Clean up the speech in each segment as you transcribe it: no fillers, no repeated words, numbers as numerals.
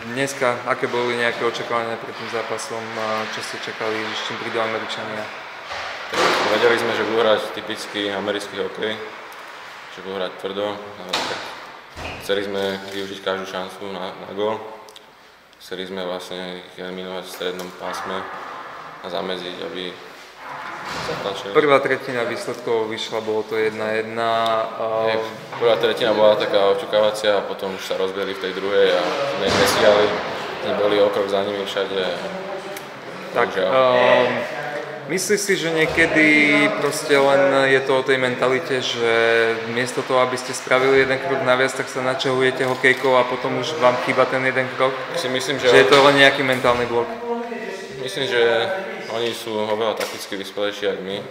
Dneska, aké boli nejaké očakávania pred tým zápasom, čo ste čakali, s čím prídu Američania? Vedeli sme, že budú hrať typický americký hokej, že budú hrať tvrdo. Chceli sme využiť každú šancu na gól. Chceli sme vlastne ich eliminovať v strednom pásme a zamedziť, aby zatlačili. Prvá tretina výsledkov vyšla, bolo to 1-1. Prvá tretina bola taká očakávacia a potom už sa rozbili v tej druhej a sme ich nestíhali. Boli o krok za nimi všade. Tak, myslíš si, že niekedy proste len je to o tej mentalite, že miesto toho, aby ste spravili jeden krok naviac, tak sa načahujete hokejkou a potom už vám chýba ten jeden krok? Myslím, že je to len nejaký mentálny blok? Myslím, že oni sú oveľa takticky vyspelejší ako my.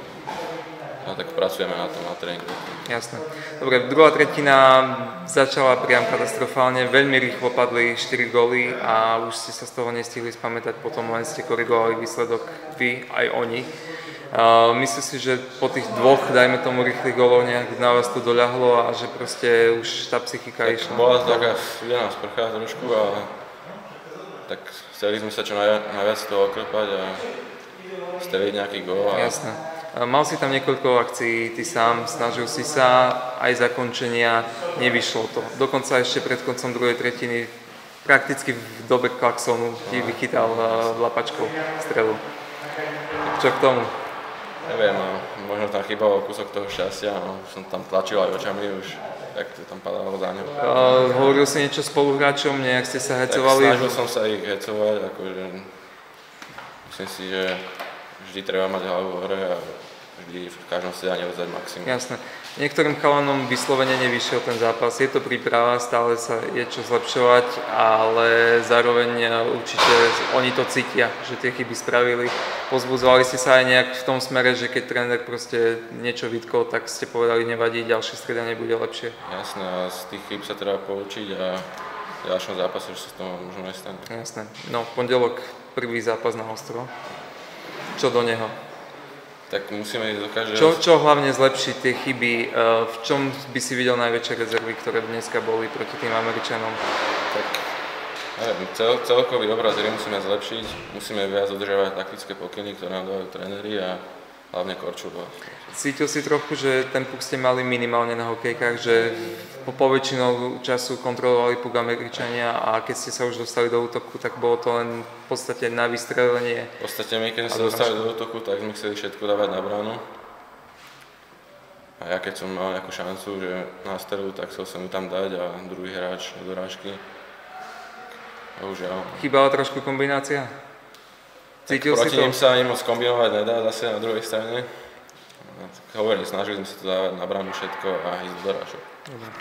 A tak pracujeme na tom, na tréningu. Jasné. Dobre, druhá tretina začala priam katastrofálne, veľmi rýchlo padli 4 góly a už ste sa z toho nestihli spamätať, potom len ste korigovali výsledok vy, aj oni. Myslím si, že po tých dvoch, dajme tomu, rýchlych gólov nejak na vás to doľahlo a že proste už tá psychika išla. Bola to taká studená sprcha trošku a tak chceli sme sa čo najviac toho oklepať a streliť nejaký gól. Jasné. Mal si tam niekoľko akcií, ty sám, snažil si sa, aj zakončenia, nevyšlo to. Dokonca ešte pred koncom druhej tretiny, prakticky v dobe klaxonu ti vychytal lapačkou strelu. Čo k tomu? Neviem, možno tam chýbalo kúsok toho šťastia, už som tam tlačil aj očami, už tak to tam padalo za ňou. Hovoril si niečo spoluhráčom, nejak ste sa hecovali? Tak snažil som sa ich hecovať, akože myslím si, že vždy treba mať hlavu hore a vždy v každom sedaní oddať maximum. Jasné. Niektorým chalanom vyslovene nevyšiel ten zápas. Je to príprava, stále sa je čo zlepšovať, ale zároveň určite oni to cítia, že tie chyby spravili. Pozbudzovali ste sa aj nejak v tom smere, že keď tréner proste niečo vytkol, tak ste povedali, nevadí, ďalšie striedanie bude lepšie. Jasné, a z tých chyb sa treba poučiť a v ďalšom zápase už sa z toho možno nestane. Jasné. No, v pondelok prvý zápas na ostro. Čo do neho? Tak musíme ísť do každého. Čo hlavne zlepšiť tie chyby? V čom by si videl najväčšie rezervy, ktoré dneska boli proti tým Američanom? Tak neviem, celkový obraz hry musíme zlepšiť, musíme viac dodržiavať taktické pokyny, ktoré nám dávajú tréneri a hlavne korčulovať. Cítil si trochu, že ten puk ste mali minimálne na hokejkách, že po väčšinou času kontrolovali puk Američania a keď ste sa už dostali do útoku, tak bolo to len v podstate na vystrelenie. V podstate my, keď sme sa dostali do útoku, tak sme chceli všetko dávať na bránu. A ja keď som mal nejakú šancu, že na strelu, tak chcel som ju tam dať a druhý hráč do dorážky. Bohužiaľ. Chýbala trošku kombinácia? Cítil si to? Proti ním sa ani moc kombinovať nedá zase na druhej strane. Hovorím, snažili sme sa to dávať na bránu všetko a ísť do dorážok.